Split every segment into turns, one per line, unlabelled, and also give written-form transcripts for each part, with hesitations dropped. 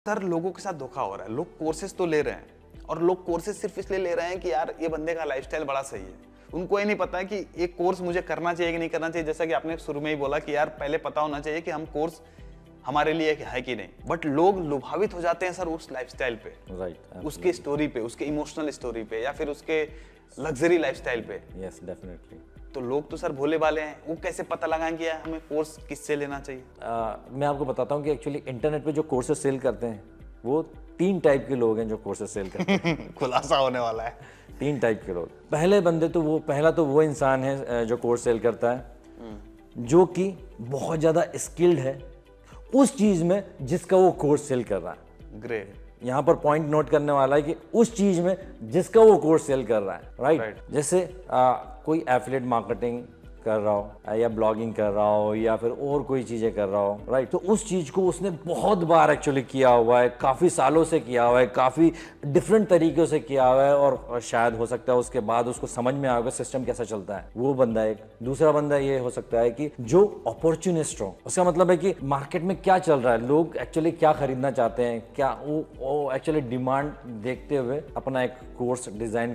Sir लोगों के साथ धोखा हो रहा है। लोग कोर्सेज तो ले रहे हैं और लोग कोर्सेज सिर्फ इसलिए ले रहे हैं कि यार ये बंदे का लाइफस्टाइल बड़ा सही है। उनको ये नहीं पता है कि एक कोर्स मुझे करना चाहिए कि नहीं करना चाहिए। जैसा कि आपने शुरू में ही बोला कि यार पहले पता होना चाहिए कि हम कोर्स हमारे लिए है कि नहीं। बट लोग लुभावित हो जाते हैं सर उस लाइफस्टाइल पे,
राइट,
उसके स्टोरी पे, उसके इमोशनल स्टोरी पे, या फिर उसके लग्जरी लाइफस्टाइल पे।
Yes definitely.
तो लोग तो सर भोले भाले हैं, वो कैसे पता लगाएं कि यार हमें कोर्स किससे लेना चाहिए?
मैं आपको बताता हूँ कि एक्चुअली इंटरनेट पे जो कोर्सेज सेल करते हैं वो 3 टाइप के लोग हैं जो कोर्सेज सेल करते हैं।
खुलासा होने वाला है।
3 टाइप के लोग। पहला तो वो इंसान है जो कोर्स सेल करता है जो कि बहुत ज़्यादा स्किल्ड है उस चीज़ में जिसका वो कोर्स सेल कर रहा है।
ग्रेट।
यहाँ पर पॉइंट नोट करने वाला है कि उस चीज में जिसका वो कोर्स सेल कर रहा है, राइट। जैसे कोई एफिलिएट मार्केटिंग कर रहा हो या ब्लॉगिंग कर रहा हो या फिर और कोई चीजें कर रहा हो, राइट। तो उस चीज को उसने बहुत बार एक्चुअली किया हुआ है, काफी सालों से किया हुआ है, काफी डिफरेंट तरीकों से किया हुआ है और शायद हो सकता है उसके बाद उसको समझ में आएगा सिस्टम कैसा चलता है। वो बंदा एक। दूसरा बंदा ये हो सकता है कि जो अपॉर्चुनिस्ट हो। उसका मतलब है कि मार्केट में क्या चल रहा है, लोग एक्चुअली क्या खरीदना चाहते हैं, क्या वो एक्चुअली डिमांड देखते हुए अपना एक कोर्स डिजाइन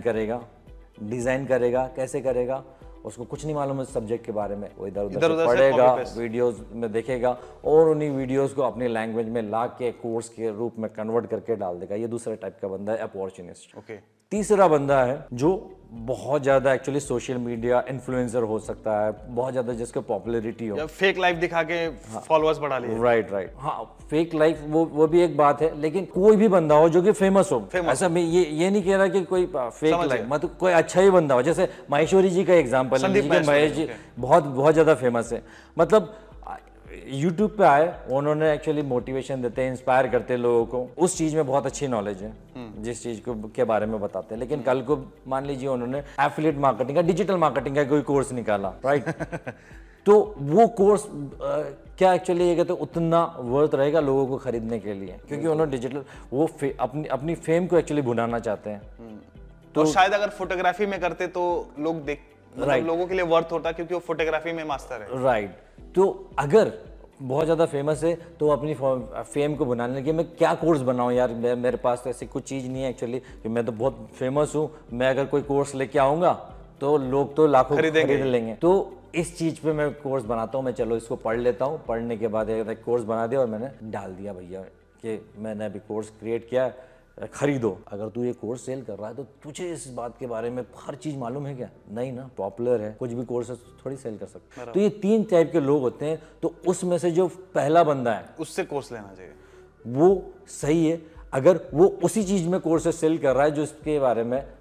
करेगा। कैसे करेगा उसको कुछ नहीं मालूम है सब्जेक्ट के बारे में। वो इधर उधर पढ़ेगा, वीडियोस में देखेगा और उन्हीं वीडियोस को अपनी लैंग्वेज में ला के कोर्स के रूप में कन्वर्ट करके डाल देगा। ये दूसरा टाइप का बंदा है, अपॉर्चुनिस्ट।
ओके।
तीसरा बंदा है जो बहुत ज्यादा एक्चुअली सोशल मीडिया इन्फ्लुएंसर हो सकता है, बहुत ज्यादा जिसका पॉपुलैरिटी हो,
या फेक लाइफ दिखा के फॉलोअर्स बढ़ा लिए।
राइट। हाँ, फेक लाइफ वो भी एक बात है, लेकिन कोई भी बंदा हो जो कि फेमस हो। ऐसा मैं ये नहीं कह रहा कि कोई फेक लाइफ, मतलब कोई अच्छा ही बंदा हो। जैसे महेश्वरी जी का एग्जांपल है, महेश जी बहुत ज्यादा फेमस है। मतलब यूट्यूब पे आए, उन्होंने एक्चुअली मोटिवेशन देते हैं, इंस्पायर करते हैं लोगों को, उस चीज में बहुत अच्छी नॉलेज है जिस चीज को के बारे में बताते हैं। लेकिन कल को मान लीजिए उन्होंने एफिलिएट मार्केटिंग का, डिजिटल मार्केटिंग का कोई कोर्स निकाला, राइट। तो वो कोर्स क्या एक्चुअली ये कहते उतना वर्थ रहेगा लोगों को खरीदने के लिए, क्योंकि उन्होंने डिजिटल वो अपनी फेम को एक्चुअली भुनाना चाहते हैं।
तो शायद अगर फोटोग्राफी में करते तो लोग लोगों के लिए वर्थ होता, क्योंकि वो फोटोग्राफी में मास्टर है,
राइट। तो अगर बहुत ज़्यादा फेमस है तो अपनी फेम को बनाने के मैं क्या कोर्स बनाऊं यार, मेरे पास तो ऐसी कुछ चीज़ नहीं है एक्चुअली कि मैं तो बहुत फेमस हूं, मैं अगर कोई कोर्स लेके आऊँगा तो लोग तो लाखों खरीद लेंगे। तो इस चीज़ पे मैं कोर्स बनाता हूँ, मैं चलो इसको पढ़ लेता हूँ। पढ़ने के बाद एक कोर्स बना दिया और मैंने डाल दिया भैया कि मैंने अभी कोर्स क्रिएट किया, खरीदो। अगर तू ये कोर्स सेल कर रहा है तो तुझे इस बात के बारे में हर चीज मालूम है क्या? नहीं ना, पॉपुलर है, कुछ भी कोर्स थोड़ी सेल कर सकते। तो ये 3 टाइप के लोग होते हैं। तो उसमें से जो पहला बंदा है
उससे कोर्स लेना चाहिए,
वो सही है। अगर वो उसी चीज में कोर्सेज सेल कर रहा है जो इसके बारे में